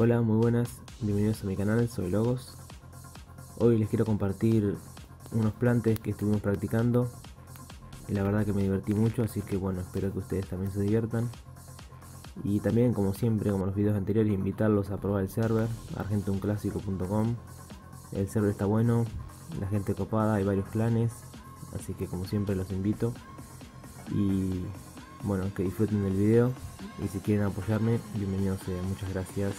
Hola, muy buenas, bienvenidos a mi canal, soy Logos. Hoy les quiero compartir unos plantes que estuvimos practicando y la verdad que me divertí mucho, así que bueno, espero que ustedes también se diviertan. Y también, como siempre, como los videos anteriores, invitarlos a probar el server argentunclásico.com. El server está bueno, la gente copada, hay varios clanes, así que como siempre los invito. Y bueno, que disfruten del video, y si quieren apoyarme, bienvenidos sea. Muchas gracias.